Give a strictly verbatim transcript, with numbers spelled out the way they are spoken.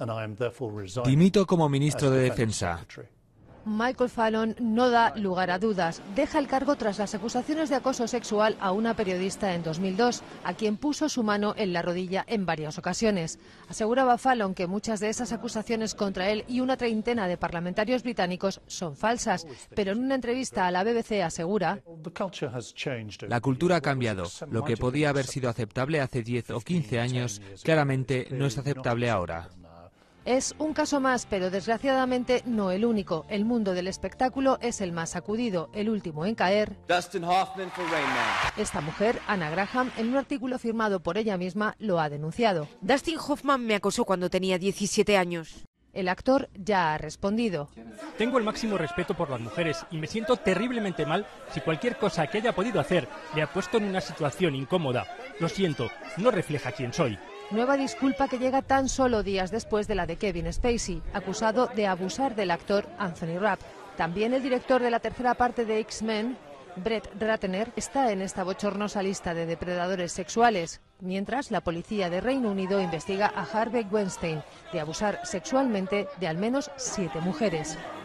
Dimito como ministro de Defensa. Michael Fallon no da lugar a dudas. Deja el cargo tras las acusaciones de acoso sexual a una periodista en dos mil dos, a quien puso su mano en la rodilla en varias ocasiones. Aseguraba Fallon que muchas de esas acusaciones contra él y una treintena de parlamentarios británicos son falsas, pero en una entrevista a la B B C asegura: La cultura ha cambiado. Lo que podía haber sido aceptable hace diez o quince años, claramente no es aceptable ahora. Es un caso más, pero desgraciadamente no el único. El mundo del espectáculo es el más sacudido, el último en caer. Dustin Hoffman for Rain Man. Esta mujer, Anna Graham, en un artículo firmado por ella misma, lo ha denunciado. Dustin Hoffman me acosó cuando tenía diecisiete años. El actor ya ha respondido. Tengo el máximo respeto por las mujeres y me siento terriblemente mal si cualquier cosa que haya podido hacer le ha puesto en una situación incómoda. Lo siento, no refleja quién soy. Nueva disculpa que llega tan solo días después de la de Kevin Spacey, acusado de abusar del actor Anthony Rapp. También el director de la tercera parte de X-Men, Brett Ratner, está en esta bochornosa lista de depredadores sexuales, mientras la policía de Reino Unido investiga a Harvey Weinstein de abusar sexualmente de al menos siete mujeres.